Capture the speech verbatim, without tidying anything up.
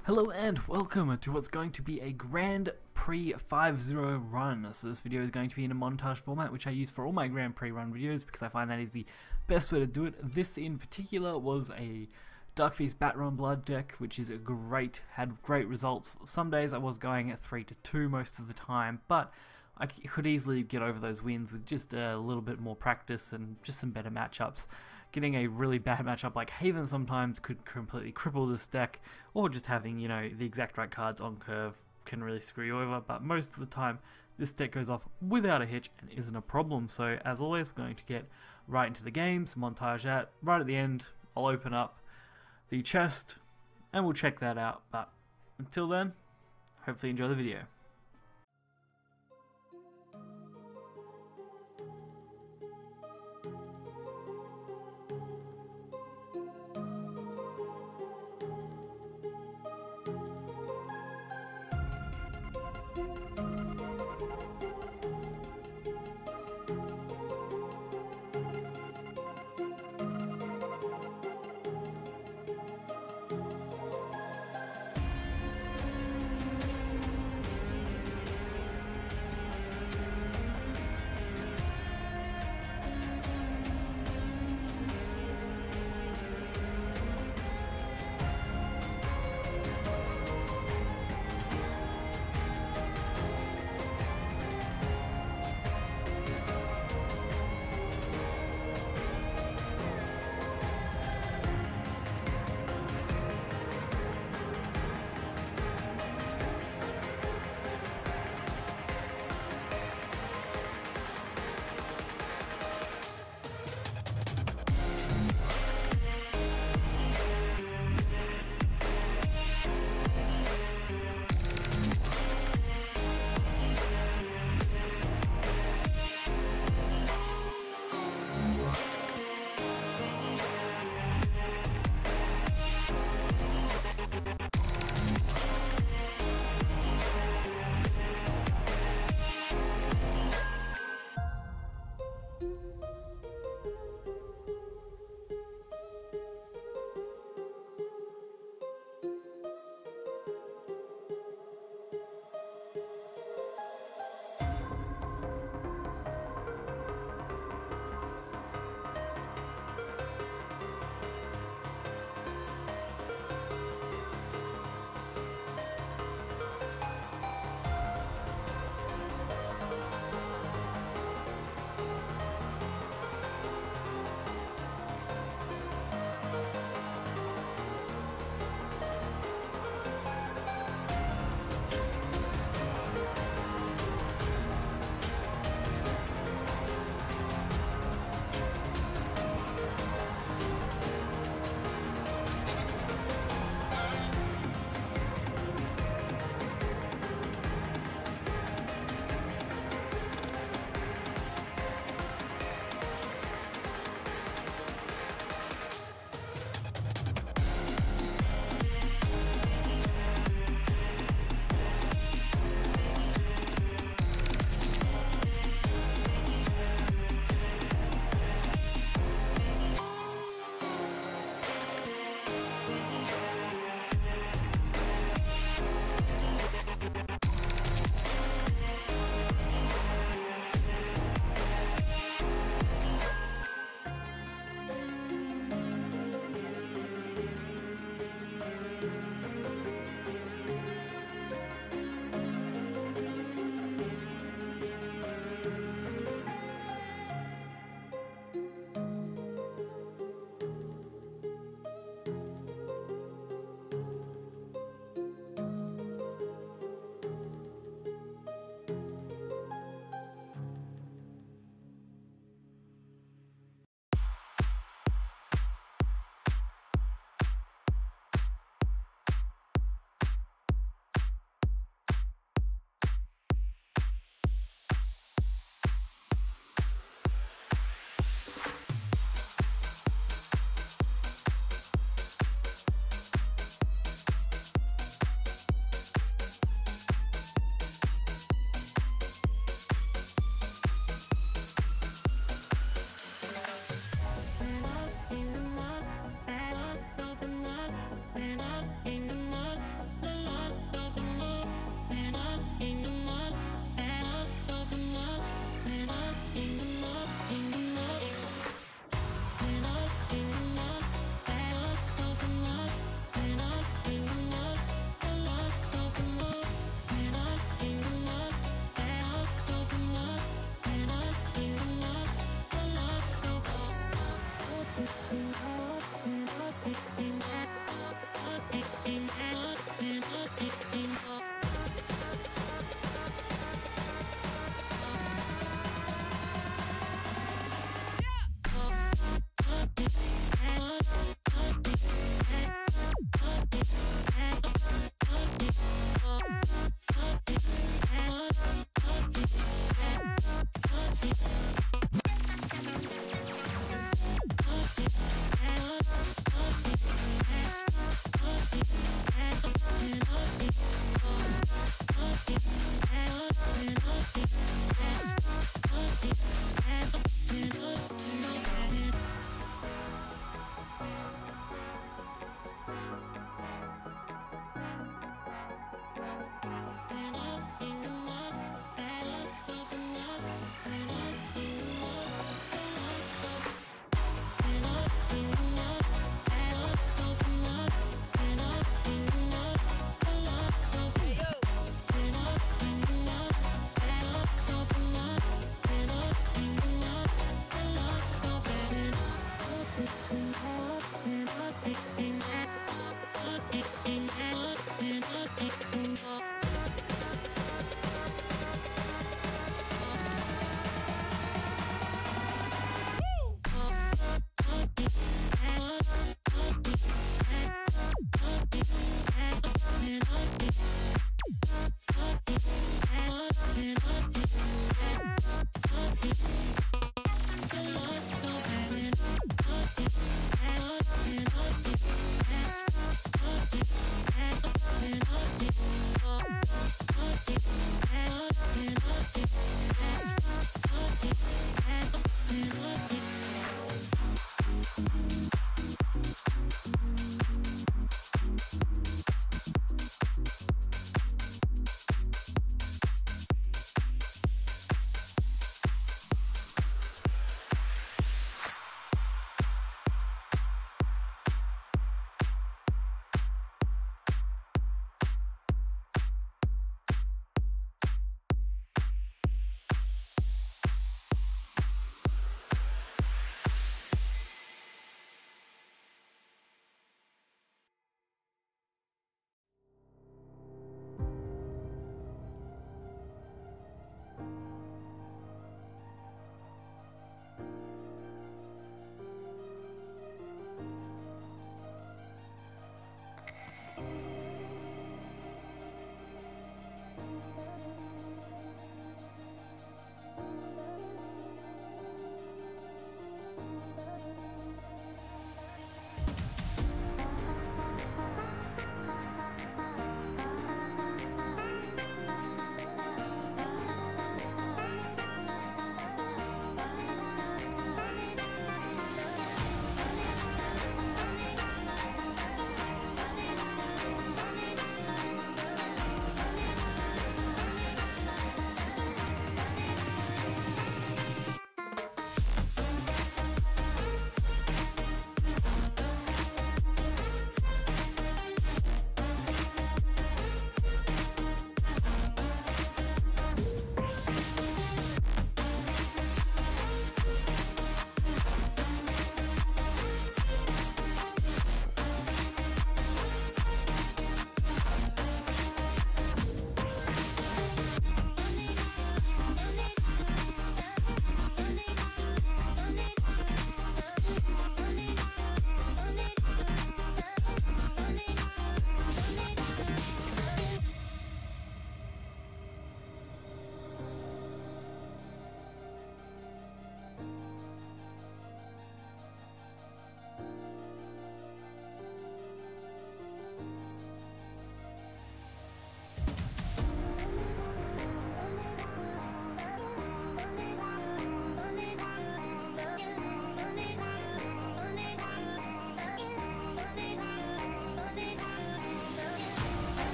Hello and welcome to what's going to be a Grand Prix five zero run. So this video is going to be in a montage format, which I use for all my Grand Prix run videos because I find that is the best way to do it. This in particular was a Dark Feast Batrun Blood deck, which is a great, had great results. Some days I was going at three to two most of the time, but I could easily get over those wins with just a little bit more practice and just some better matchups. Getting a really bad matchup like Haven sometimes could completely cripple this deck, or just having, you know, the exact right cards on curve can really screw you over, but most of the time this deck goes off without a hitch and isn't a problem. So as always, we're going to get right into the games, montage that. Right at the end, I'll open up the chest and we'll check that out, but until then, hopefully enjoy the video.